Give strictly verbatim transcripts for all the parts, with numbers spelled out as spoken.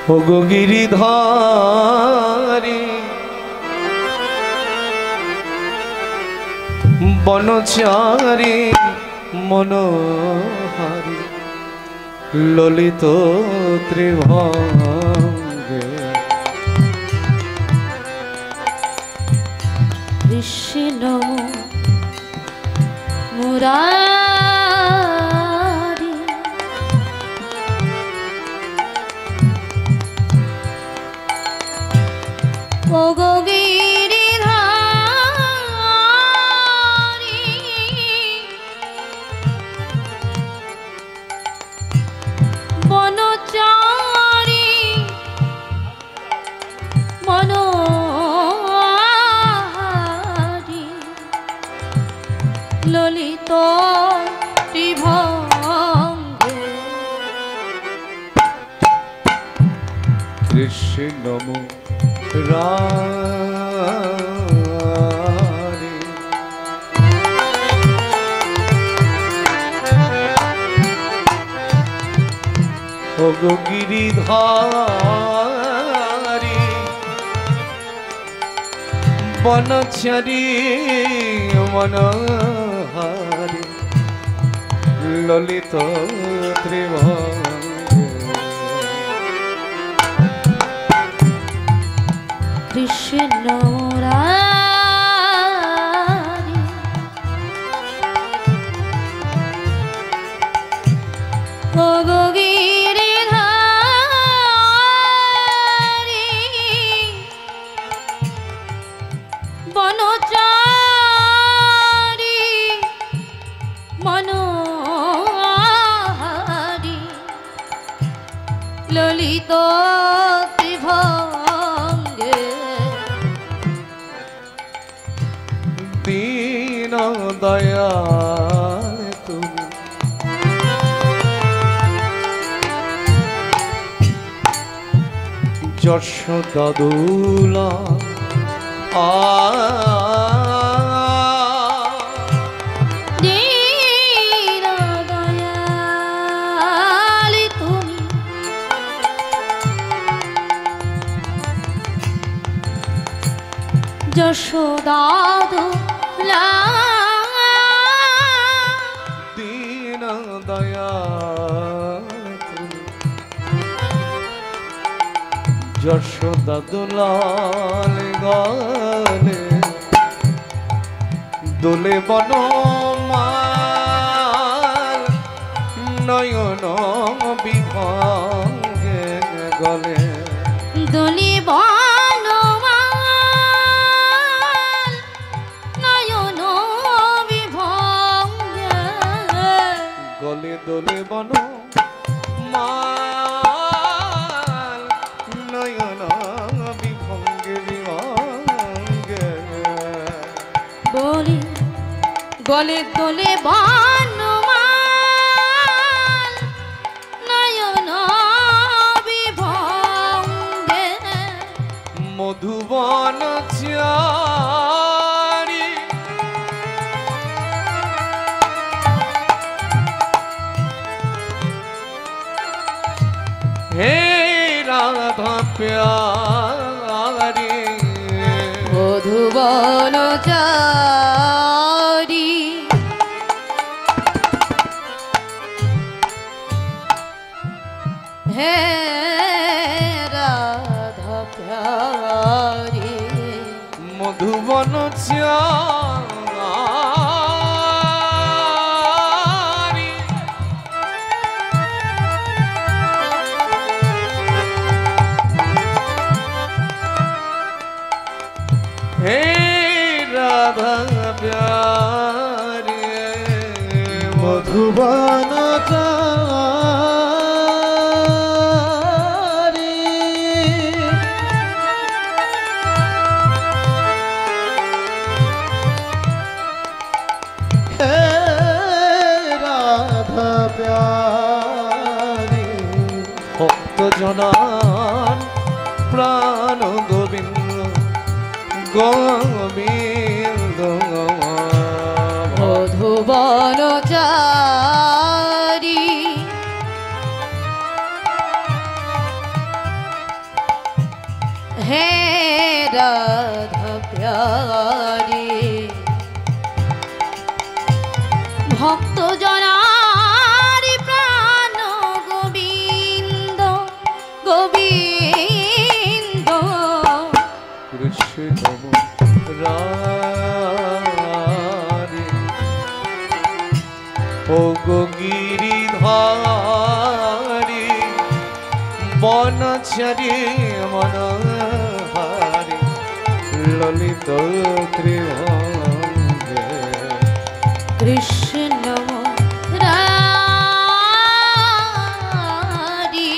ওগো গিরিধারী বনচারী মনোহারী ললিত ত্রিভঙ্গে কৃষ্ণ মুরারি ওগো গিরিধারী বনচারী মনোহারী ললিত ত্রিভঙ্গে কৃষ্ণ মুরারি ওগো গিরিধারী বনচারী মনোহারী ললিত ত্রিভঙ্গে কৃষ্ণ মুরারি ওগো গিরিধারী বনচারী মনোহারী ললিত ত্রিভঙ্গে দীন দয়াল তুমি যশোদা দুলা আ দীন দয়াল তুমি যশোদা দুলা দীন দয়াল তুমি যশোদা দুলাল গলে দোলে বনমাল নয়ন বিভঙ্গে গলে দোলে বনমাল নয়ন বিভঙ্গে গলে দোলে বনমাল নয়ন বিভঙ্গে বিভঙ্গে বলি গলে দোলে বনমাল নয়ন বিভঙ্গে মধুবন চারি হে রাধা প্যারি মধুবন চারি হে রাধা প্যারি মধুবন চারি হে রাধা প্যারি মধুবন চারি হে রাধা প্যারি ভক্ত জনান প্রাণ গোবিন্দ গোবিন্দ মধুবন চারি ও গো গিরিধারী বনচারী মনোহারী ললিত ত্রিভঙ্গে কৃষ্ণ মুরারি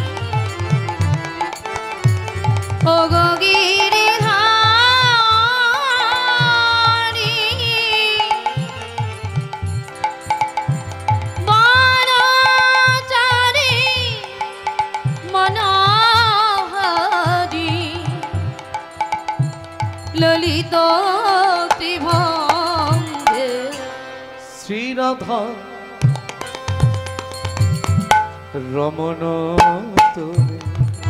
ও গো গিরিধারী বনচারী মনোহারী ললিত ত্রিভঙ্গে শ্রীরাধা রমণ তুমি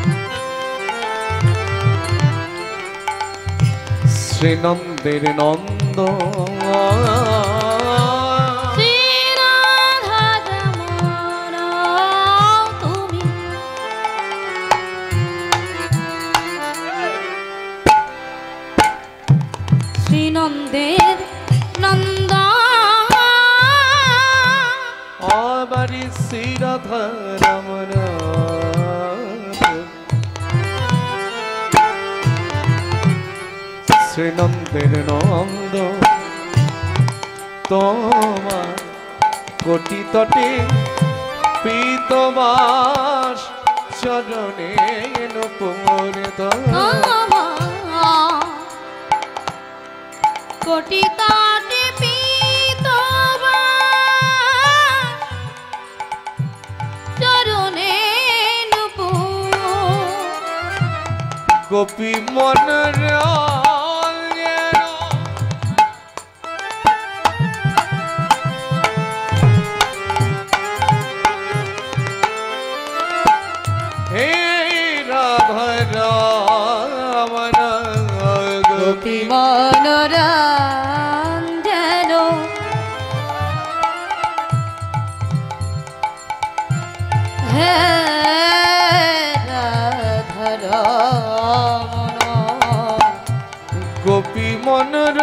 শ্রীনন্দের নন্দ শ্রীরাধা রমণ তুমি শ্রীনন্দের নন্দ আবারি শ্রীরাধা রমণ শ্রীনন্দের নন্দ তোমার কোটি তটে পীতবাস চরণে নুপুরিত কোটি তাটে পীতবা চরণে নুপুর গোপী মনর হে রাধা রমণ গোপী মনোরঞ্জন হে রাধা রমণ গোপী মনর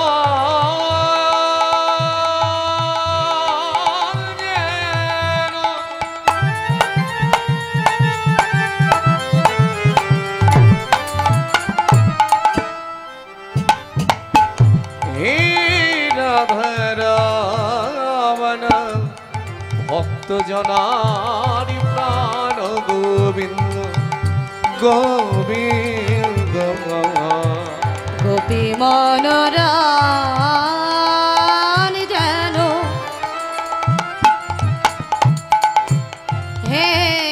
হে রাধা রমণ ভক্ত জনারি প্রাণ গোবিন্দ গোবিন্দ গোপী মনোরঞ্জন হে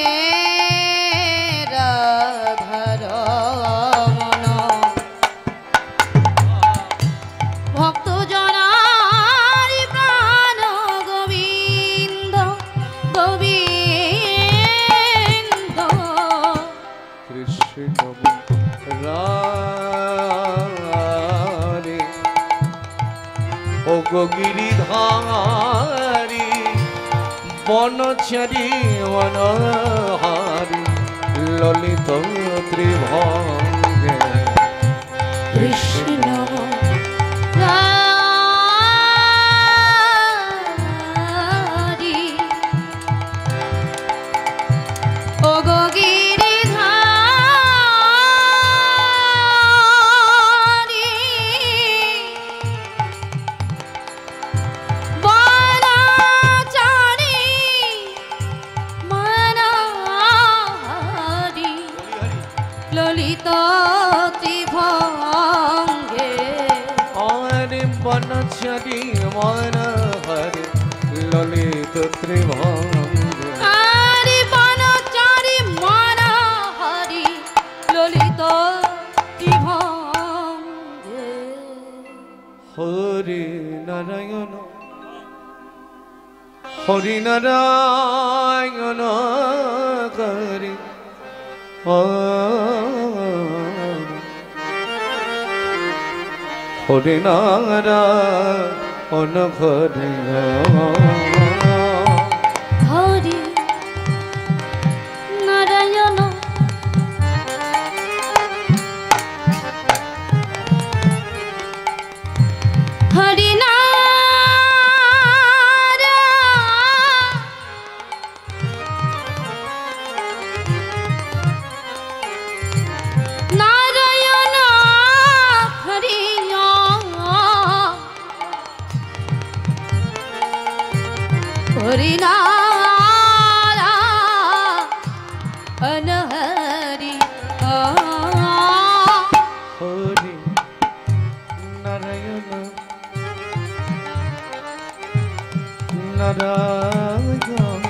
রাধা রমণ ভক্ত জনারি প্রাণ গোবিন্দ গোবিন্দ কৃষ্ণ রারে ও গো গিরিধারী বনচারী মনোহারী ললিত ত্রিভঙ্গে কৃষ্ণ রারি ও গো গিরিধারী বনচারী মনোহারী ললিত ত্রিভঙ্গে আরে বনচারী মনোহারী ললিত ত্রিভঙ্গে আরে বনচারী মনোহারী ললিত ত্রিভঙ্গে হরি নারায়ণ হরি নারায়ণ হরি হরি নারায়ণ হরি হরি নারায়ণ হরি নারায়ণ হরি নারায়ণ হরি হরি নারায়ণ নারায়ণ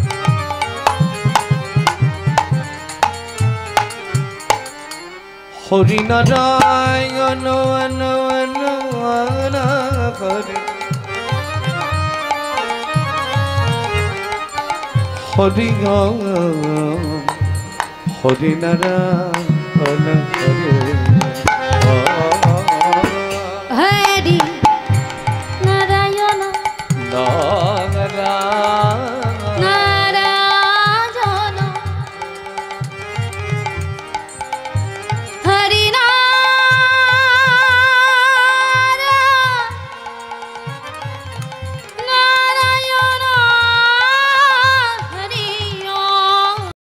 হরি নারায়ণ হরি হরি হরি নারায়ণ